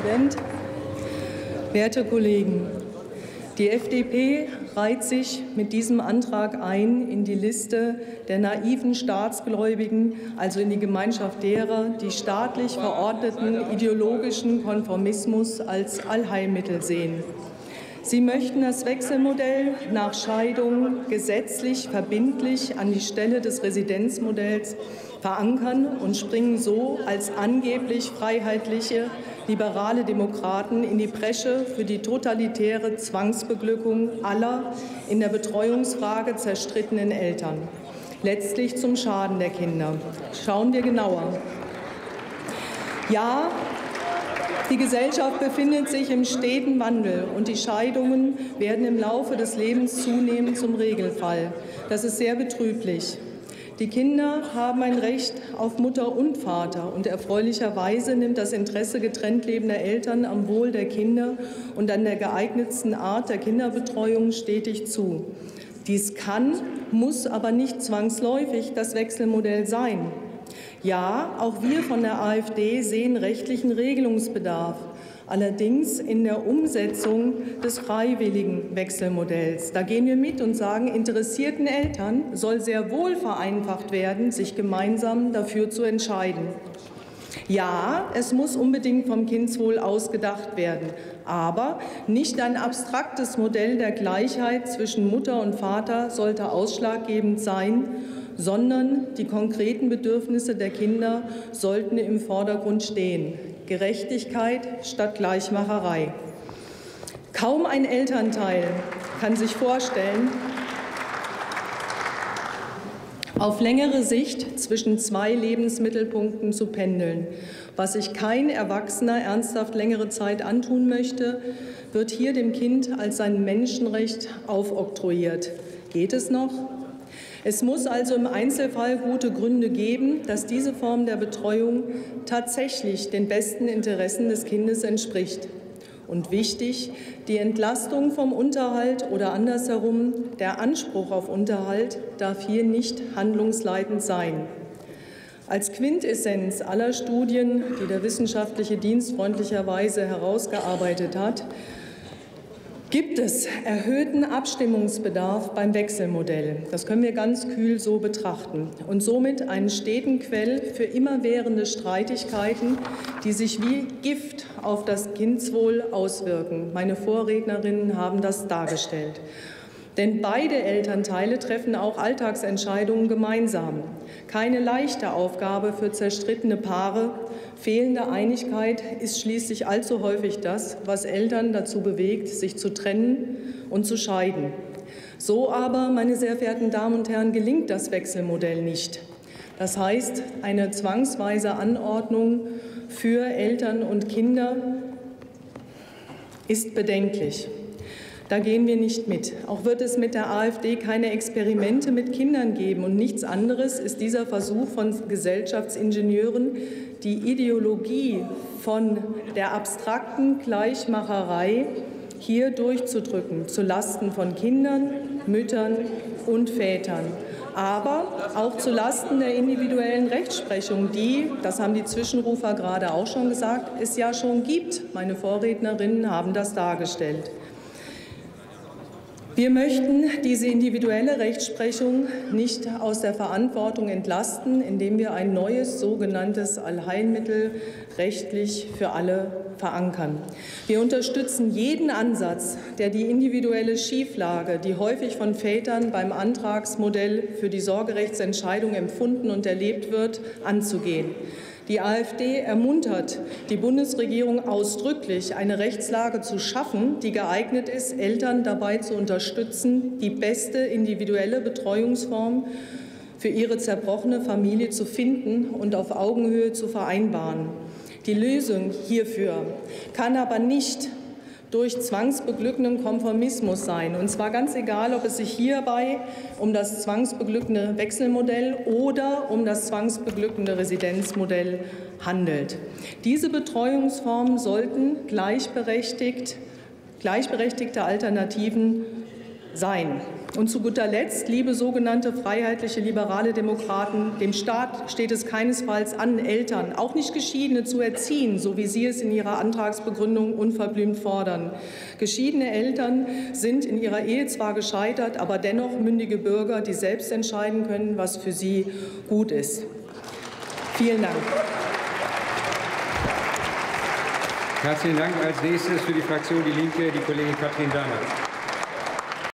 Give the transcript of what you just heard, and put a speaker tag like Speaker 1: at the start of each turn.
Speaker 1: Präsident, werte Kollegen! Die FDP reiht sich mit diesem Antrag ein in die Liste der naiven Staatsgläubigen, also in die Gemeinschaft derer, die staatlich verordneten ideologischen Konformismus als Allheilmittel sehen. Sie möchten das Wechselmodell nach Scheidung gesetzlich verbindlich an die Stelle des Residenzmodells verankern und springen so als angeblich freiheitliche, liberale Demokraten in die Bresche für die totalitäre Zwangsbeglückung aller in der Betreuungsfrage zerstrittenen Eltern, letztlich zum Schaden der Kinder. Schauen wir genauer. Ja, die Gesellschaft befindet sich im steten Wandel und die Scheidungen werden im Laufe des Lebens zunehmend zum Regelfall. Das ist sehr betrüblich. Die Kinder haben ein Recht auf Mutter und Vater und erfreulicherweise nimmt das Interesse getrennt lebender Eltern am Wohl der Kinder und an der geeignetsten Art der Kinderbetreuung stetig zu. Dies kann, muss aber nicht zwangsläufig das Wechselmodell sein. Ja, auch wir von der AfD sehen rechtlichen Regelungsbedarf, allerdings in der Umsetzung des freiwilligen Wechselmodells. Da gehen wir mit und sagen, interessierten Eltern soll sehr wohl vereinfacht werden, sich gemeinsam dafür zu entscheiden. Ja, es muss unbedingt vom Kindeswohl ausgedacht werden, aber nicht ein abstraktes Modell der Gleichheit zwischen Mutter und Vater sollte ausschlaggebend sein, sondern die konkreten Bedürfnisse der Kinder sollten im Vordergrund stehen. Gerechtigkeit statt Gleichmacherei. Kaum ein Elternteil kann sich vorstellen, auf längere Sicht zwischen zwei Lebensmittelpunkten zu pendeln. Was sich kein Erwachsener ernsthaft längere Zeit antun möchte, wird hier dem Kind als sein Menschenrecht aufoktroyiert. Geht es noch? Es muss also im Einzelfall gute Gründe geben, dass diese Form der Betreuung tatsächlich den besten Interessen des Kindes entspricht. Und wichtig, die Entlastung vom Unterhalt oder andersherum, der Anspruch auf Unterhalt darf hier nicht handlungsleitend sein. Als Quintessenz aller Studien, die der wissenschaftliche Dienst freundlicherweise herausgearbeitet hat, gibt es erhöhten Abstimmungsbedarf beim Wechselmodell. Das können wir ganz kühl so betrachten. Und somit einen steten Quell für immerwährende Streitigkeiten, die sich wie Gift auf das Kindeswohl auswirken. Meine Vorrednerinnen haben das dargestellt. Denn beide Elternteile treffen auch Alltagsentscheidungen gemeinsam. Keine leichte Aufgabe für zerstrittene Paare. Fehlende Einigkeit ist schließlich allzu häufig das, was Eltern dazu bewegt, sich zu trennen und zu scheiden. So aber, meine sehr verehrten Damen und Herren, gelingt das Wechselmodell nicht. Das heißt, eine zwangsweise Anordnung für Eltern und Kinder ist bedenklich. Da gehen wir nicht mit. Auch wird es mit der AfD keine Experimente mit Kindern geben. Und nichts anderes ist dieser Versuch von Gesellschaftsingenieuren, die Ideologie von der abstrakten Gleichmacherei hier durchzudrücken, zulasten von Kindern, Müttern und Vätern. Aber auch zulasten der individuellen Rechtsprechung, die, das haben die Zwischenrufer gerade auch schon gesagt, es ja schon gibt. Meine Vorrednerinnen haben das dargestellt. Wir möchten diese individuelle Rechtsprechung nicht aus der Verantwortung entlasten, indem wir ein neues sogenanntes Allheilmittel rechtlich für alle verankern. Wir unterstützen jeden Ansatz, der die individuelle Schieflage, die häufig von Vätern beim Antragsmodell für die Sorgerechtsentscheidung empfunden und erlebt wird, anzugehen. Die AfD ermuntert die Bundesregierung ausdrücklich, eine Rechtslage zu schaffen, die geeignet ist, Eltern dabei zu unterstützen, die beste individuelle Betreuungsform für ihre zerbrochene Familie zu finden und auf Augenhöhe zu vereinbaren. Die Lösung hierfür kann aber nicht durch zwangsbeglückenden Konformismus sein. Und zwar ganz egal, ob es sich hierbei um das zwangsbeglückende Wechselmodell oder um das zwangsbeglückende Residenzmodell handelt. Diese Betreuungsformen sollten gleichberechtigte Alternativen sein. Und zu guter Letzt, liebe sogenannte freiheitliche liberale Demokraten, dem Staat steht es keinesfalls an, Eltern, auch nicht Geschiedene, zu erziehen, so wie Sie es in Ihrer Antragsbegründung unverblümt fordern. Geschiedene Eltern sind in ihrer Ehe zwar gescheitert, aber dennoch mündige Bürger, die selbst entscheiden können, was für sie gut ist. Vielen Dank.
Speaker 2: Herzlichen Dank. Als nächstes für die Fraktion Die Linke die Kollegin Katrin Dahmer.